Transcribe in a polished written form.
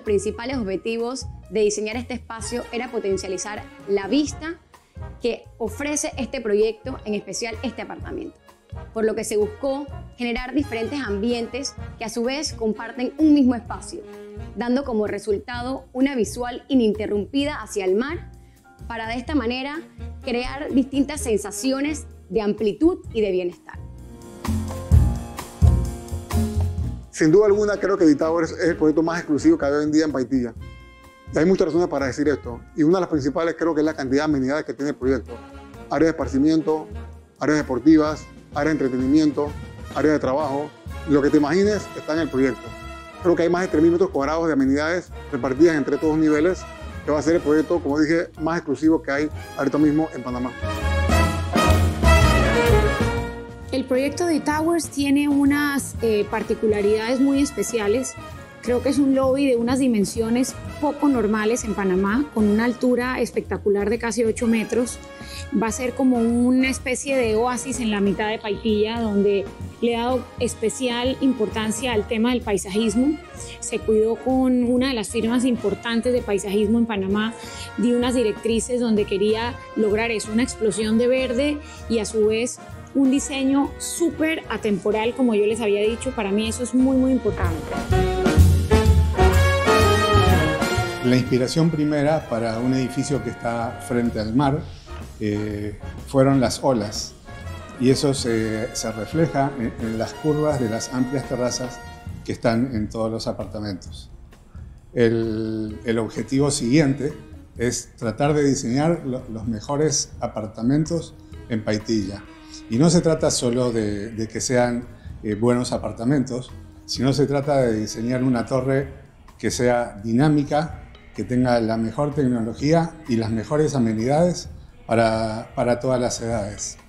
principales objetivos de diseñar este espacio era potencializar la vista que ofrece este proyecto, en especial este apartamento, por lo que se buscó generar diferentes ambientes que a su vez comparten un mismo espacio, dando como resultado una visual ininterrumpida hacia el mar, para de esta manera crear distintas sensaciones de amplitud y de bienestar. Sin duda alguna, creo que D-Towers es el proyecto más exclusivo que hay hoy en día en Paitilla. Y hay muchas razones para decir esto. Y una de las principales creo que es la cantidad de amenidades que tiene el proyecto. Áreas de esparcimiento, áreas deportivas, áreas de entretenimiento, áreas de trabajo. Lo que te imagines está en el proyecto. Creo que hay más de 3.000 metros cuadrados de amenidades repartidas entre todos los niveles, que va a ser el proyecto, como dije, más exclusivo que hay ahorita mismo en Panamá. El proyecto de Towers tiene unas particularidades muy especiales. Creo que es un lobby de unas dimensiones poco normales en Panamá, con una altura espectacular de casi 8 metros. Va a ser como una especie de oasis en la mitad de Paitilla, donde le ha dado especial importancia al tema del paisajismo. Se cuidó con una de las firmas importantes de paisajismo en Panamá, dio unas directrices donde quería lograr eso, una explosión de verde y a su vez un diseño súper atemporal, como yo les había dicho. Para mí eso es muy, muy importante. La inspiración primera para un edificio que está frente al mar fueron las olas, y eso se refleja en las curvas de las amplias terrazas que están en todos los apartamentos. El objetivo siguiente es tratar de diseñar los mejores apartamentos en Paitilla. Y no se trata solo de que sean buenos apartamentos, sino se trata de diseñar una torre que sea dinámica, que tenga la mejor tecnología y las mejores amenidades para todas las edades.